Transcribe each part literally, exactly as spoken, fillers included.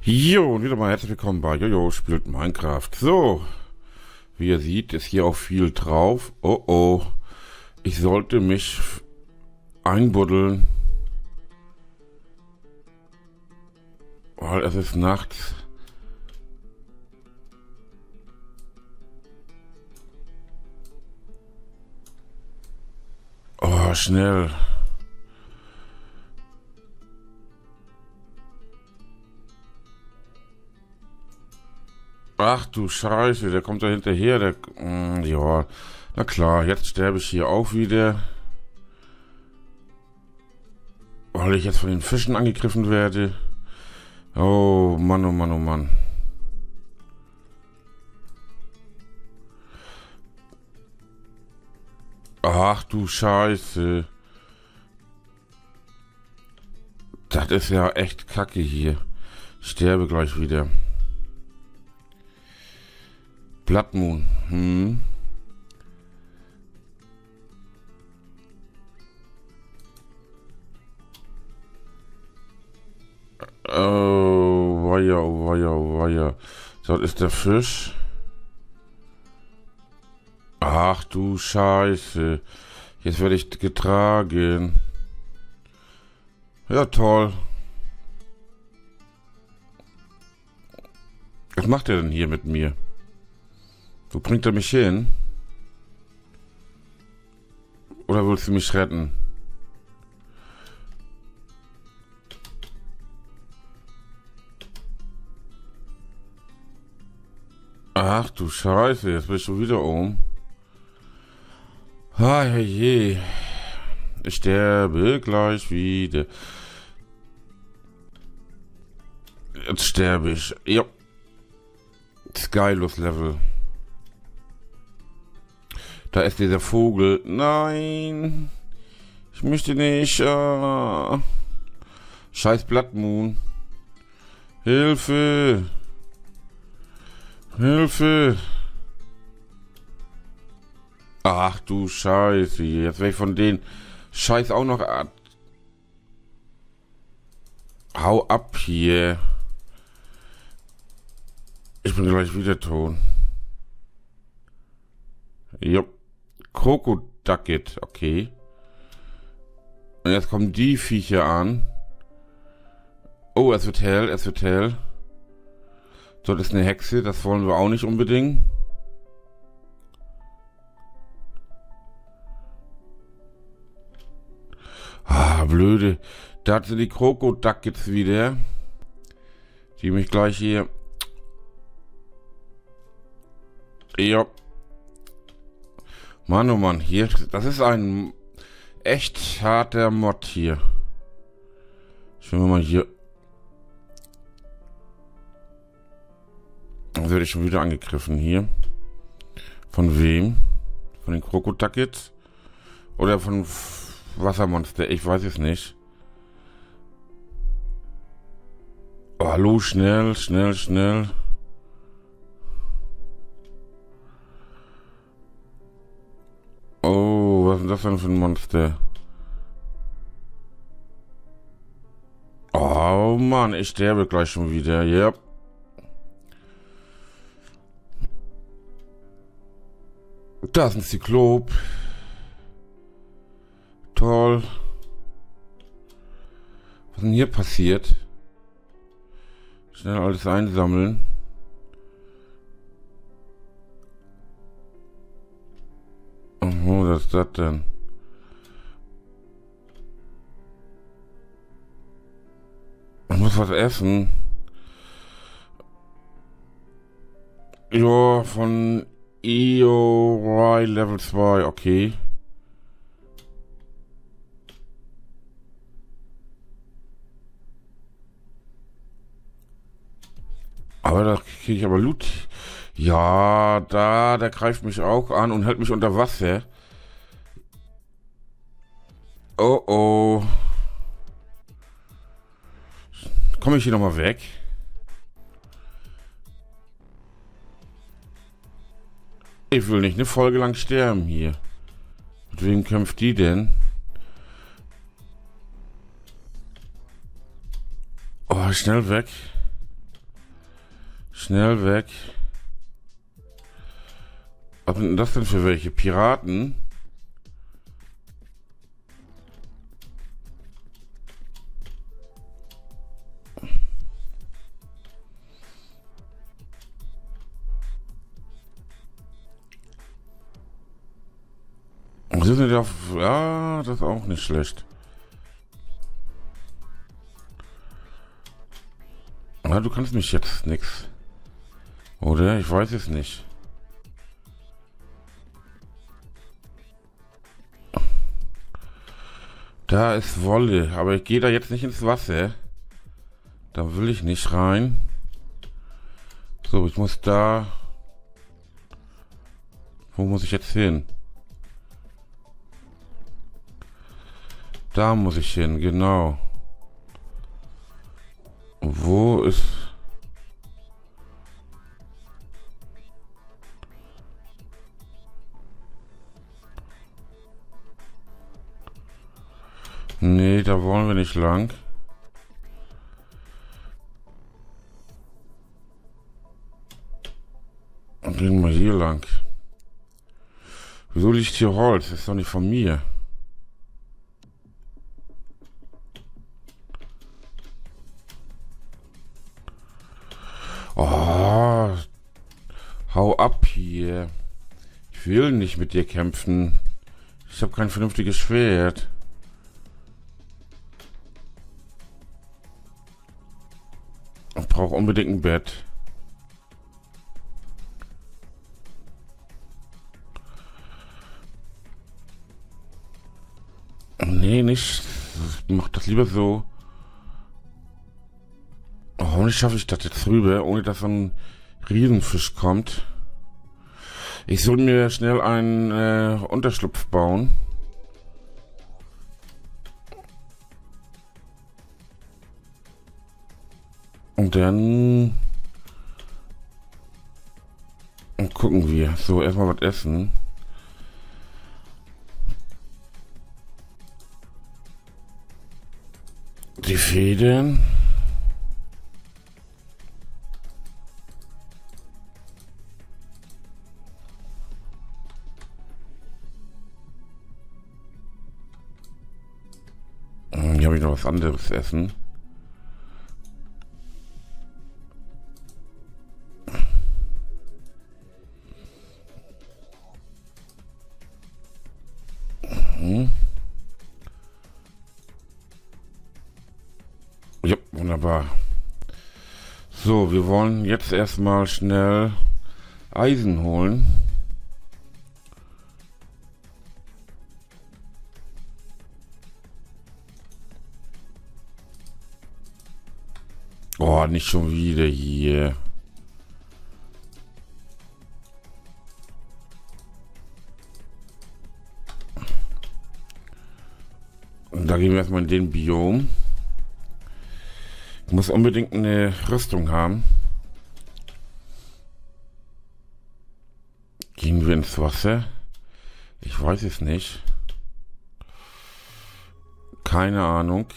Jo, und wieder mal herzlich willkommen bei Jojo spielt Minecraft. So, wie ihr seht, ist hier auch viel drauf. Oh oh, ich sollte mich einbuddeln, weil es ist nachts. Oh, schnell. Ach du Scheiße, der kommt da hinterher, der... Mm, ja, na klar, jetzt sterbe ich hier auch wieder. Weil ich jetzt von den Fischen angegriffen werde. Oh Mann, oh Mann, oh Mann. Ach du Scheiße. Das ist ja echt kacke hier. Ich sterbe gleich wieder. Blood Moon. Hm. Oh, weia, oh, weia, oh, weia. Das ist der Fisch. Ach du Scheiße. Jetzt werde ich getragen. Ja, toll. Was macht er denn hier mit mir? Wo bringt er mich hin? Oder willst du mich retten? Ach du Scheiße, jetzt bin ich schon wieder um. Ah, je. Ich sterbe gleich wieder. Jetzt sterbe ich. Ja. Skylus Level. Da ist dieser Vogel. Nein. Ich möchte nicht. Ah. Scheiß Blood Moon. Hilfe. Hilfe. Ach du Scheiße. Jetzt werde ich von denen Scheiß auch noch... Hau ab hier. Ich bin gleich wieder tot. Jupp. Krokoducket, okay. Und jetzt kommen die Viecher an. Oh, es wird hell, es wird hell. Dort ist eine Hexe, das wollen wir auch nicht unbedingt. Ah, blöde. Da sind die Krokoduckets wieder. Die mich gleich hier... Ja. Mann, oh Mann, hier, das ist ein echt harter Mod hier. Schauen wir mal hier. Da werde ich schon wieder angegriffen hier. Von wem? Von den Krokoduckets? Oder von Wassermonster? Ich weiß es nicht. Oh, hallo, schnell, schnell, schnell. Oh, was ist das denn für ein Monster? Oh Mann, ich sterbe gleich schon wieder. Ja. Yep. Da ist ein Zyklop. Toll. Was ist denn hier passiert? Schnell alles einsammeln. Oh, was ist das denn? Ich muss was essen. Ja, von E O Y Level zwei, okay. Aber da kriege ich aber Loot. Ja, da, der greift mich auch an und hält mich unter Wasser. Oh oh. Komme ich hier nochmal weg? Ich will nicht eine Folge lang sterben hier. Mit wem kämpft die denn? Oh, schnell weg. Schnell weg. Was sind denn das denn für welche? Piraten? Sie sind ja auf... Ja, das ist auch nicht schlecht. Na, du kannst mich jetzt nix. Oder? Ich weiß es nicht. Da ist Wolle, aber ich gehe da jetzt nicht ins Wasser. Da will ich nicht rein. So, ich muss da... Wo muss ich jetzt hin? Da muss ich hin, genau. Wo ist... Nee, da wollen wir nicht lang. Und gehen wir hier lang. Wieso liegt hier Holz? Das ist doch nicht von mir. Oh, hau ab hier. Ich will nicht mit dir kämpfen. Ich habe kein vernünftiges Schwert. Ich brauche unbedingt ein Bett. Nee, nicht. Ich mach das lieber so. Hoffentlich schaffe ich das jetzt rüber, ohne dass so ein Riesenfisch kommt. Ich soll mir schnell einen äh, Unterschlupf bauen. Und dann und gucken wir. So, erstmal was essen. Die Federn. Hier habe ich noch was anderes essen. Hm. Ja, wunderbar. So, wir wollen jetzt erstmal schnell Eisen holen. Oh, nicht schon wieder hier. Und da gehen wir erstmal in den Biom. Ich muss unbedingt eine Rüstung haben. Gehen wir ins Wasser? Ich weiß es nicht. Keine Ahnung.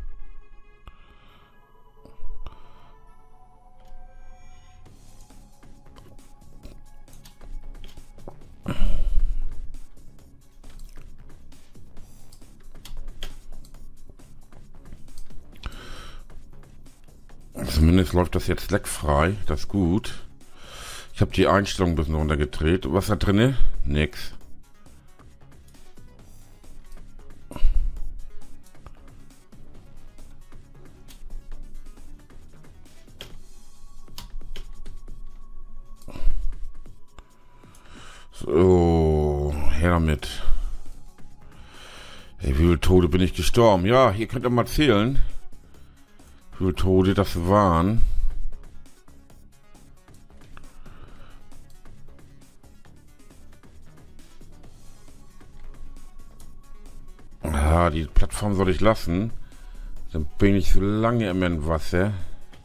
Zumindest läuft das jetzt leckfrei. Das ist gut. Ich habe die Einstellung ein bisschen runtergedreht. Was da drinne? Nix. So, her damit. Ey, wie viele Tode bin ich gestorben? Ja, ihr könnt ja mal zählen, wie viele Tode das waren. Ah, die Plattform soll ich lassen. Dann bin ich so lange immer im Wasser.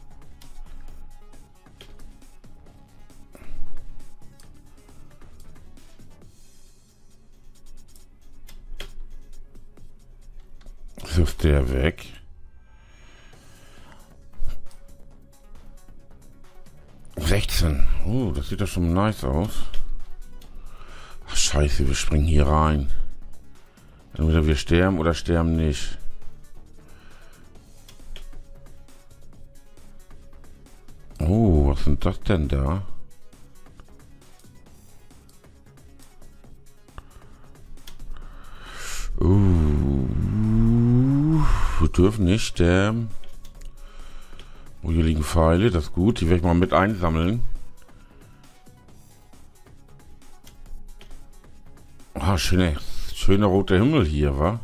So ist der weg. achtzehn. Oh, das sieht ja schon nice aus. Ach, scheiße, wir springen hier rein. Entweder wir sterben oder sterben nicht. Oh, was sind das denn da? Uh, wir dürfen nicht sterben. Oh, hier liegen Pfeile, das ist gut. Die werde ich mal mit einsammeln. Ah, schöner, schöner roter Himmel hier, wa?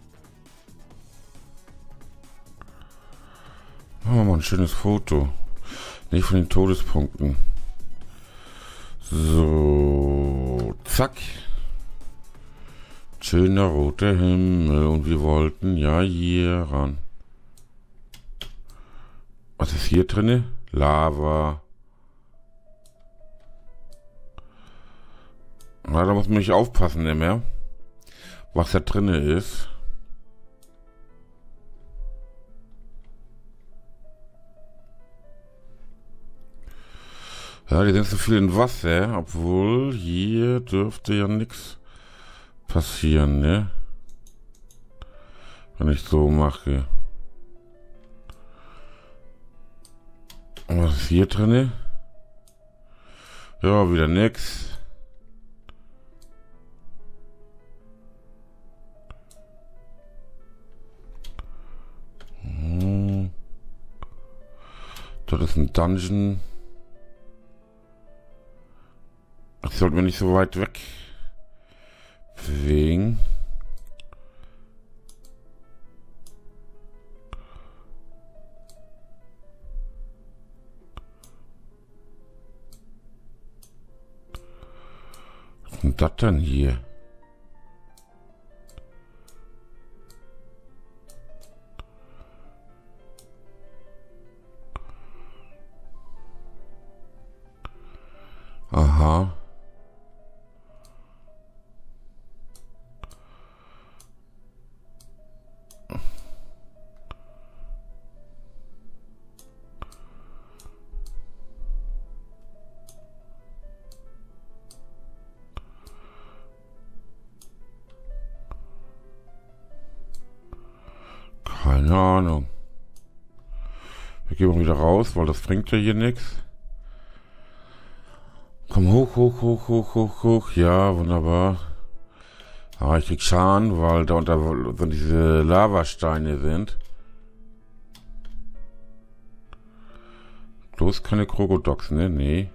Machen wir mal ein schönes Foto. Nicht von den Todespunkten. So, zack. Schöner roter Himmel. Und wir wollten ja hier ran. Was ist hier drinne? Lava. Na, da muss man nicht aufpassen, ne mehr. Was da drinne ist. Ja, die sind so viel in Wasser, obwohl hier dürfte ja nichts passieren, ne? Wenn ich so mache. Und was ist hier drinne? Ja, wieder nix. Hm. Das ist ein Dungeon. Ich sollte mir nicht so weit weg bewegen. Was ist denn das denn hier? Aha. Keine Ahnung. Wir gehen mal wieder raus, weil das bringt ja hier nichts. Komm hoch, hoch, hoch, hoch, hoch, hoch. Ja, wunderbar. Ah, ich krieg Schaden, weil da unter so diese Lavasteine sind. Bloß keine Krokodox, ne? Nee.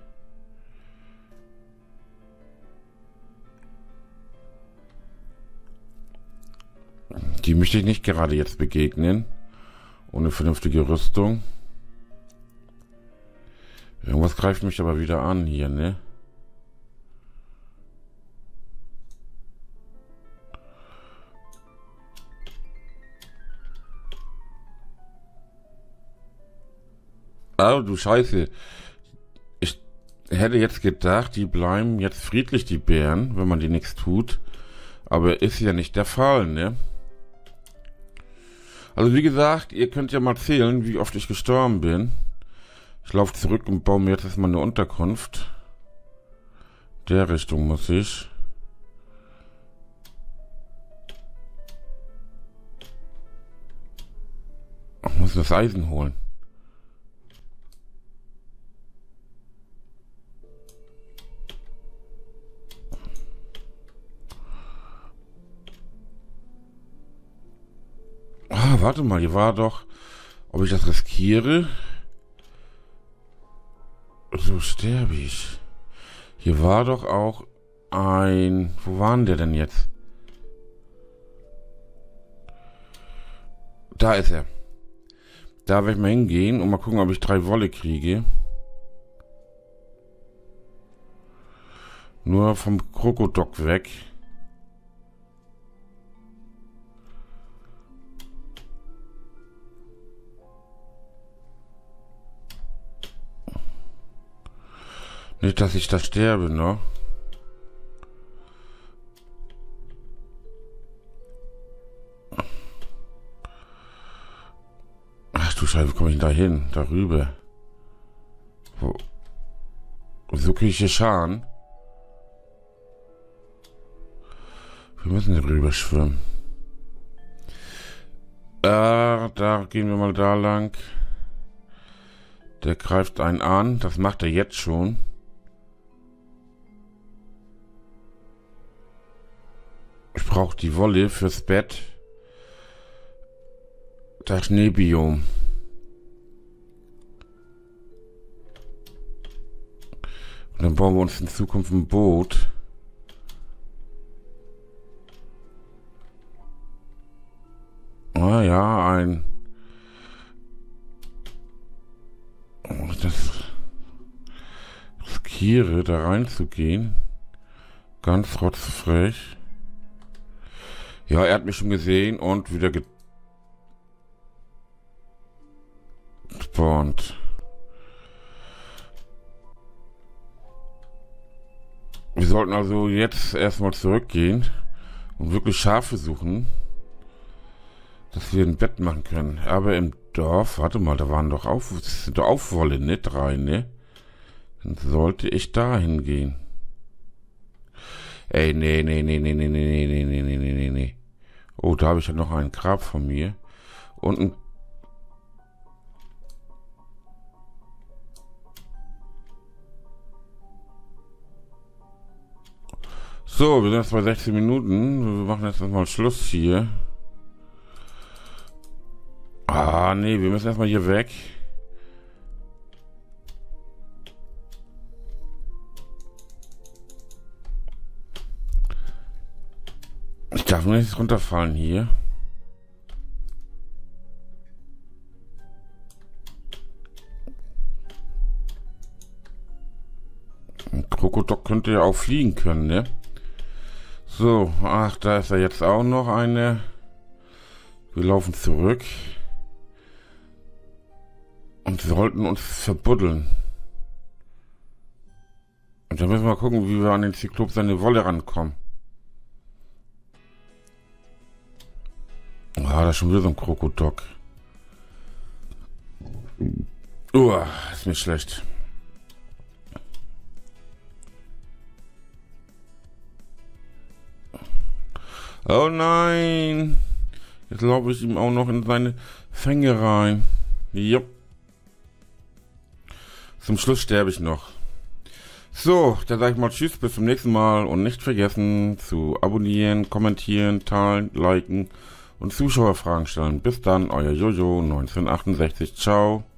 Die möchte ich nicht gerade jetzt begegnen. Ohne vernünftige Rüstung. Irgendwas greift mich aber wieder an hier, ne? Oh, du Scheiße. Ich hätte jetzt gedacht, die bleiben jetzt friedlich, die Bären, wenn man die nichts tut. Aber ist ja nicht der Fall, ne? Also wie gesagt, ihr könnt ja mal zählen, wie oft ich gestorben bin. Ich laufe zurück und baue mir jetzt erstmal eine Unterkunft. Der Richtung muss ich. Ich muss das Eisen holen. Ah, warte mal, hier war doch, ob ich das riskiere. So sterbe ich. Hier war doch auch ein... Wo war denn der denn jetzt? Da ist er. Da werde ich mal hingehen und mal gucken, ob ich drei Wolle kriege. Nur vom Krokodok weg. Nicht, dass ich da sterbe, ne? Ach du Scheiße, wie komme ich denn da hin? Darüber. Wo? So kriege ich hier Schaden. Wir müssen hier rüber schwimmen. Äh, da gehen wir mal da lang. Der greift einen an. Das macht er jetzt schon. Ich brauche die Wolle fürs Bett. Das Schneebiom. Und dann bauen wir uns in Zukunft ein Boot. Ah ja, ein... Das riskiere, da reinzugehen. Ganz rotzfrech. Ja, er hat mich schon gesehen und wieder gespawnt. Wir sollten also jetzt erstmal zurückgehen und wirklich Schafe suchen, dass wir ein Bett machen können. Aber im Dorf, warte mal, da waren doch auf, das sind doch Aufwolle, ne? Drei, ne? Dann sollte ich da hingehen. Ey, nee, nee, nee, nee, nee, nee, nee, nee, nee, nee, nee, nee. Oh, da habe ich ja noch einen Grab von mir. Und ein... So, wir sind jetzt bei sechzehn Minuten. Wir machen jetzt erstmal Schluss hier. Ah, nee, wir müssen erstmal hier weg. Ich darf nur nicht runterfallen hier. Ein Krokodok könnte ja auch fliegen können, ne? So, ach, da ist ja jetzt auch noch eine. Wir laufen zurück. Und sollten uns verbuddeln. Und dann müssen wir gucken, wie wir an den Zyklop seine Wolle rankommen. Ah, da ist schon wieder so ein Krokodok. Uah, ist mir schlecht. Oh nein! Jetzt laufe ich ihm auch noch in seine Fänge rein. Jupp. Zum Schluss sterbe ich noch. So, dann sage ich mal Tschüss, bis zum nächsten Mal und nicht vergessen zu abonnieren, kommentieren, teilen, liken und Zuschauerfragen stellen. Bis dann, euer Jojo neunzehnhundertachtundsechzig. Ciao.